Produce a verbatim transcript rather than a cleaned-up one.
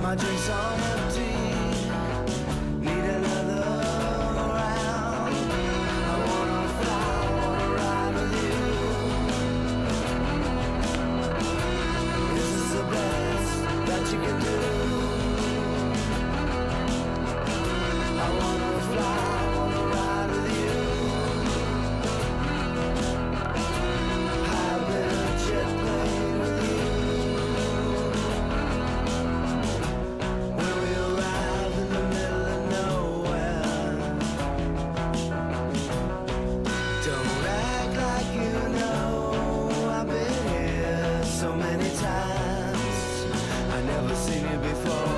my drinks on empty. Need another round. I wanna fly, I wanna ride with you. This is the best that you can do. I wanna fly, I wanna ride with you. I've been a jet plane with you. When we arrive in the middle of nowhere, don't act like you know I've been here so many times. I never seen you before.